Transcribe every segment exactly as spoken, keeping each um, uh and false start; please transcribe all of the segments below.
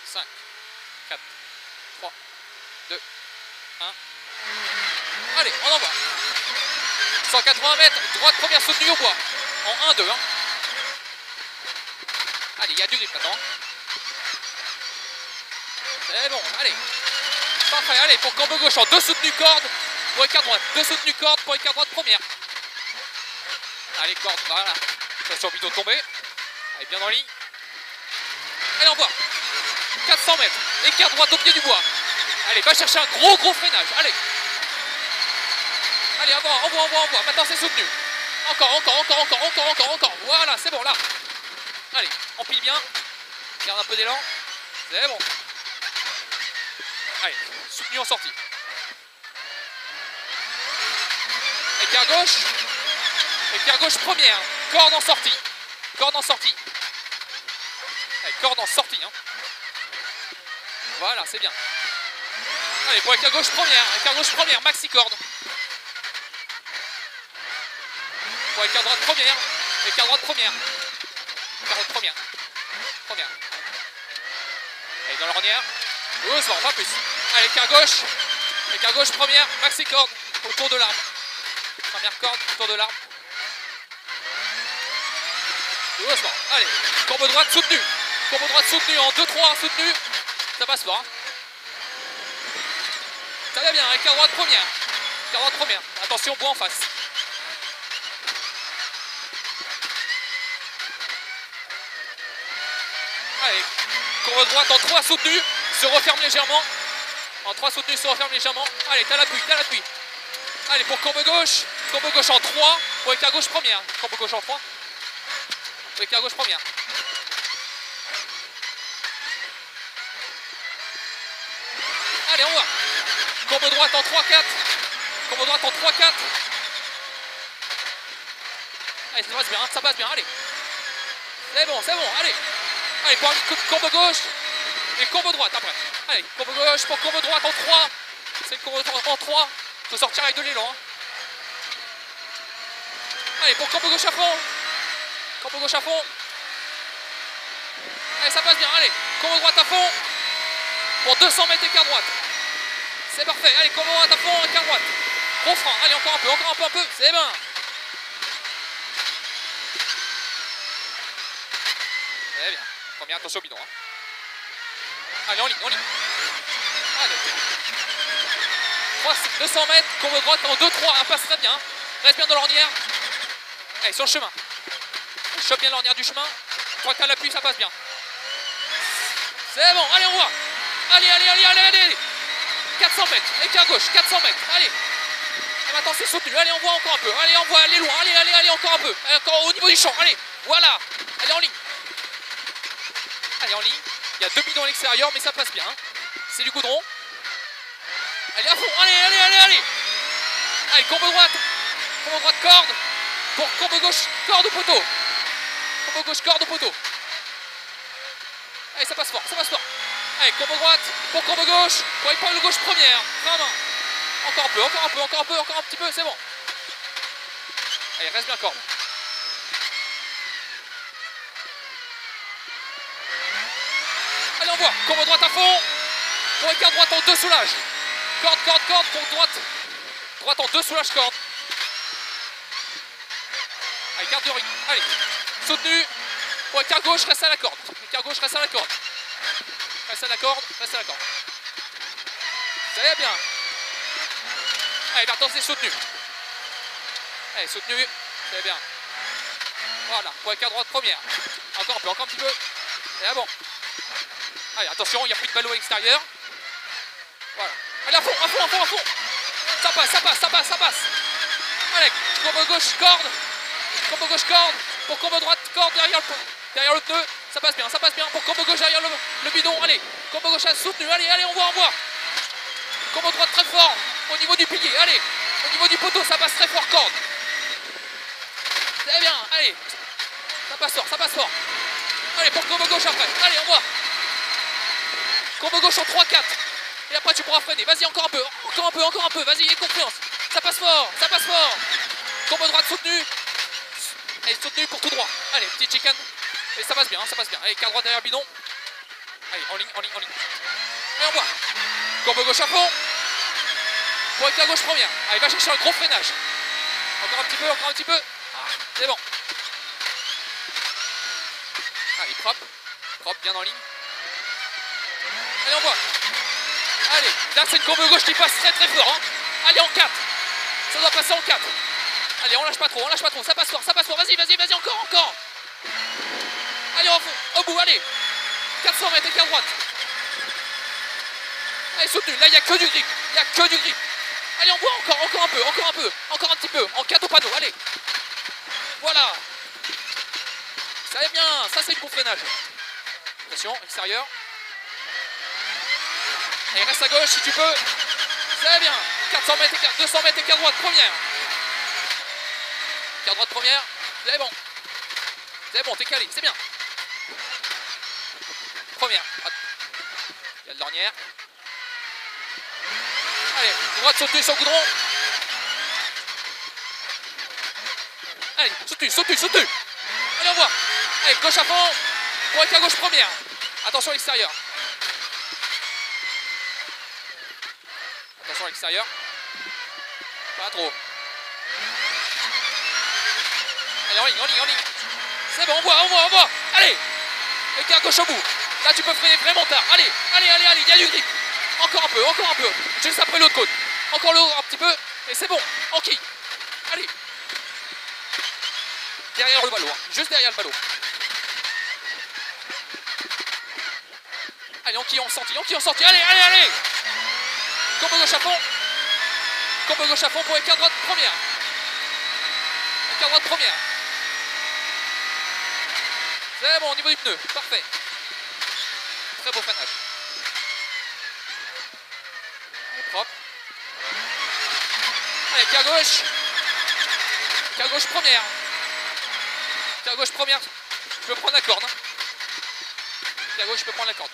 cinq, quatre, trois, deux, un. Allez, on envoie. cent quatre-vingts mètres, droite première soutenue au bois. En un deux. Hein. Allez, il y a du grip maintenant. C'est bon, allez. Parfait, allez, pour combo gauche en deux soutenues cordes pour écart droite. Deux soutenues cordes pour écart droite première. Allez, corde, voilà. Attention, bidon tombé. Allez, bien en ligne. Allez, on voit. quatre cents mètres. Écart droite au pied du bois. Allez, va chercher un gros, gros freinage. Allez. Allez, avant, envoie, envoie, envoie. Maintenant, c'est soutenu. Encore, encore, encore, encore, encore, encore, encore. Voilà, c'est bon, là. Allez, empile bien. Garde un peu d'élan. C'est bon. Allez, soutenu en sortie. Écart gauche. Écart gauche première. Corde en sortie. Corde en sortie. Allez, corde en sortie. Hein. Voilà, c'est bien. Allez, pour écart gauche première. Écart gauche première, maxi corde. Pour écart droite première. Écart droite première. Écart droite première. Première. Allez, dans l'ornière. Doucement, pas plus. Allez, écart gauche. Écart gauche première, maxi corde. Autour de l'arbre. Première corde, autour de l'arbre. Doucement. Allez, courbe droite soutenue. Courbe droite soutenue en deux trois soutenue. Ça passe fort. Hein. Ça va bien, écart droite première. Écart droite première. Attention, bois en face. Allez, courbe droite en trois soutenues. Se referme légèrement. En trois soutenues, se referme légèrement. Allez, t'as l'appui, t'as l'appui. Allez, pour courbe gauche. Courbe gauche en trois. Pour écart gauche première. Courbe gauche en trois. Pour écart gauche première. Allez, on voit. Courbe droite en trois quatre. Courbe droite en trois quatre. Allez, ça passe bien, ça passe bien, allez. C'est bon, c'est bon, allez. Allez, pour une courbe gauche. Et courbe droite après. Allez, courbe gauche pour courbe droite en trois. C'est une courbe droite en trois. Il faut sortir avec de l'élan. Hein. Allez, pour courbe gauche à fond. Courbe gauche à fond. Allez, ça passe bien, allez. Courbe droite à fond. Pour deux cents mètres écart droite. C'est parfait. Allez, courbe droite à fond, écart droite. Gros frein. Allez, encore un peu, encore un peu, un peu. C'est bien. C'est bien. Première, attention au bidon. Hein. Allez, en ligne, en ligne. Allez. deux cents mètres, courbe droite en deux trois. Passe très bien. Reste bien dans l'ornière. Allez, sur le chemin. Chope bien l'ornière du chemin. trois quarts l'appui, ça passe bien. C'est bon, allez, on voit. Allez, allez, allez, allez, allez. quatre cents mètres, écart gauche, quatre cents mètres. Allez. Et maintenant, c'est soutenu. Allez, on voit encore un peu. Allez, on voit, allez loin. Allez, allez, allez, encore un peu. Allez, encore au niveau du champ. Allez, voilà. Allez, en ligne. Allez, en ligne. Il y a deux bidons à l'extérieur, mais ça passe bien. Hein. C'est du goudron. Allez, à fond. Allez, allez, allez, allez. Allez, courbe droite. Courbe droite, corde. Pour courbe gauche, corde au poteau. Courbe gauche, corde au poteau. Allez, ça passe fort, ça passe fort. Allez, courbe droite, pour courbe gauche, pour épaule gauche première. Frein à main. Encore un peu, encore un peu, encore un peu, encore un petit peu, c'est bon. Allez, reste bien corde. Allez, on voit. Courbe droite à fond. Pour écart droite en deux soulages. Corde, corde, corde, pour droite. Droite en deux soulages, corde. Allez, garde de rythme. Allez, soutenu. Pour écart gauche, reste à la corde. Écart gauche, reste à la corde. Reste à la corde, reste à la corde. Très bien. Allez, maintenant c'est soutenu. Allez, soutenu. C'est bien. Voilà, pour écart droite première. Encore un peu, encore un petit peu. Et bon. Allez, attention, il n'y a plus de ballot à l'extérieur. Voilà. Allez, à fond, à fond, à fond, à fond. Ça passe, ça passe, ça passe, ça passe. Allez, courbe gauche, corde. Courbe gauche, corde. Pour courbe droite, corde derrière le, derrière le pneu. Ça passe bien, ça passe bien. Pour courbe gauche derrière le, le bidon. Allez, courbe gauche à soutenu. Allez, allez, on voit, on voit. Courbe droite très fort. Au niveau du pilier. Allez, au niveau du poteau, ça passe très fort, corde. C'est bien, allez. Ça passe fort, ça passe fort. Allez, pour courbe gauche après. Allez, on voit. Courbe gauche en trois quatre. Et après, tu pourras freiner. Vas-y, encore un peu, encore un peu, encore un peu. Vas-y, aie confiance. Ça passe fort, ça passe fort. Courbe droite soutenue. Allez, soutenu pour tout droit. Allez, petit chicken. Et ça passe bien, ça passe bien. Allez, quart droite derrière le bidon. Allez, en ligne, en ligne, en ligne. Allez, on voit. Courbe gauche à fond. Pour écart gauche première. Allez, va chercher un gros freinage. Encore un petit peu, encore un petit peu. Ah, c'est bon. Allez, propre. Propre, bien en ligne. Allez, on voit. Allez, là c'est une courbe gauche qui passe très très fort. Hein. Allez, en quatre. Ça doit passer en quatre. Allez, on lâche pas trop, on lâche pas trop. Ça passe fort, ça passe fort. Vas-y, vas-y, vas-y, encore, encore. Allez, au fond, au bout, allez. quatre cents mètres, écart droite. Allez, soutenu. Là, il n'y a que du grip. Il n'y a que du grip. Allez, on voit encore, encore un peu, encore un peu. Encore un petit peu. En quatre au panneau, allez. Voilà. Ça va bien. Ça, c'est le bon freinage. Attention, extérieur. Allez, reste à gauche si tu peux. Ça va bien. quatre cents mètres, écart, deux cents mètres, écart droite, première. Écart droite, première. C'est bon. C'est bon, t'es calé, c'est bien. Première. Il y a de l'ornière. Allez, droite sautue sur le goudron. Allez, sautue, sautue, sautue. Allez, on voit. Allez, gauche à fond. Pour écart gauche première. Attention à l'extérieur. Attention à l'extérieur. Pas trop. Allez, en ligne, en ligne, en ligne. C'est bon, on voit, on voit, on voit. Allez. Écart gauche au bout. Là, tu peux freiner vraiment tard. Allez, allez, allez, allez. Il y a du grip. Encore un peu, encore un peu. Juste après l'autre côte. Encore le haut un petit peu. Et c'est bon. En quille. Allez. Derrière le ballon. Hein. Juste derrière le ballon. Allez, en quille, en sortie. En quille, en sortie. Allez, allez, allez. Courbe gauche à fond. Courbe gauche à fond pour écart droite première. Écart droite première. C'est bon au niveau du pneu. Parfait. Très beau freinage. Propre. Allez, écart gauche. Écart gauche première. Écart gauche première. Je peux prendre la corde. Hein. Écart gauche, je peux prendre la corde.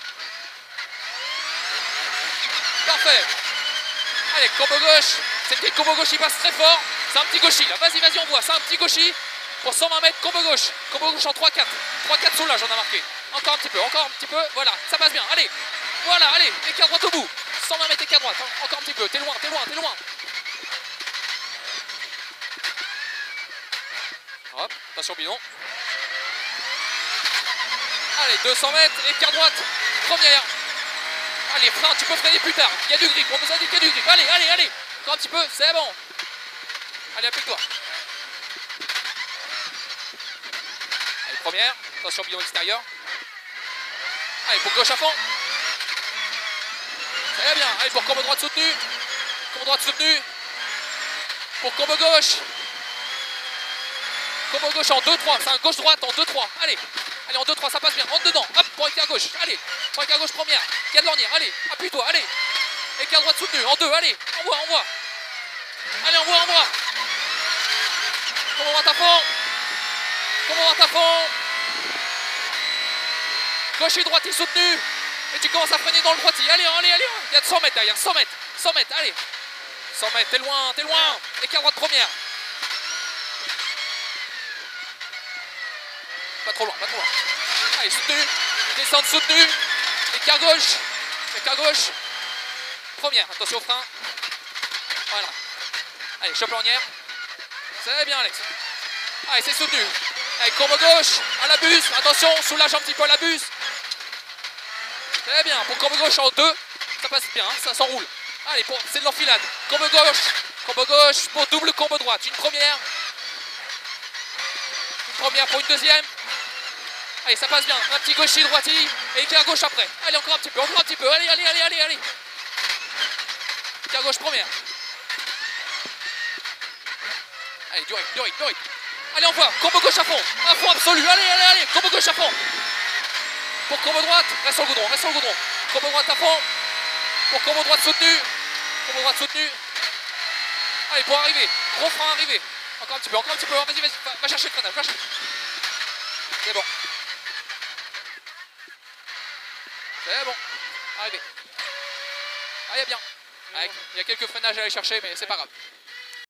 Parfait. Allez, courbe gauche. C'est une petite courbe gauche qui passe très fort. C'est un petit gauchis là. Vas-y, vas-y, on voit. C'est un petit gauchis. Pour cent vingt mètres, courbe gauche. Courbe gauche en trois quatre. trois quatre sous là, j'en ai marqué. Encore un petit peu, encore un petit peu. Voilà, ça passe bien. Allez. Voilà, allez. Écart droite au bout. cent vingt mètres, écart droite. Encore un petit peu. T'es loin, t'es loin, t'es loin. Hop, attention bidon. Allez, deux cents mètres, écart droite. Première. Allez, frein, tu peux freiner plus tard. Il y a du grip, on nous a dit qu'il y a du grip. Allez, allez, allez. Encore un petit peu, c'est bon. Allez, applique-toi. Allez, première. Attention, bidon extérieur. Allez, pour gauche à fond. Ça va bien. Allez, pour courbe droite soutenue. Courbe droite soutenue. Pour courbe gauche. Courbe gauche en deux trois. C'est un gauche-droite en deux trois. Allez. Allez, en deux trois, ça passe bien. Rentre dedans. Hop, pour écart gauche. Allez. Pour écart gauche première. Il y a de l'ornière. Allez, appuie-toi. Allez. Écart droite soutenu. En deux. Allez. On voit, on voit. Allez, on voit, on voit. Courbe droite à fond. Courbe droite à fond. Gauche et droite est soutenu. Et tu commences à freiner dans le droitier. Allez, allez, allez. Il y a de cent mètres derrière. cent mètres. cent mètres. Allez. cent mètres. T'es loin, t'es loin. Écart droite première. Pas trop loin, pas trop loin. Allez, soutenu. Descente soutenue. Écart gauche. Écart gauche. Première. Attention au frein. Voilà. Allez, chope l'ornière. Ça va bien, Alex. Allez, c'est soutenu. Allez, courbe gauche. À la bus. Attention, soulage un petit peu la bus. Ça va bien. Pour courbe gauche en deux. Ça passe bien, hein, ça s'enroule. Allez, c'est de l'enfilade. Courbe gauche. Courbe gauche pour double courbe droite. Une première. Une première pour une deuxième. Allez, ça passe bien. Un petit gaucher, droitier. Et écart gauche après. Allez, encore un petit peu, encore un petit peu. Allez, allez, allez, allez, allez. Écart gauche première. Allez, du rythme, du rythme, du rythme. Allez, on voit. Courbe gauche à fond. À fond absolu. Allez, allez, allez. Courbe gauche à fond. Pour courbe droite, reste sur le goudron, reste sur le goudron. Courbe droite à fond. Pour courbe droite soutenue. Courbe droite soutenue. Allez, pour arriver. Gros frein arrivé. Encore un petit peu, encore un petit peu. Vas-y, vas-y. Va, va chercher le freinage. Va chercher. C'est bon. C'est bon. Arrivé. Allez, bien. Il y a quelques freinages à aller chercher, mais c'est pas grave.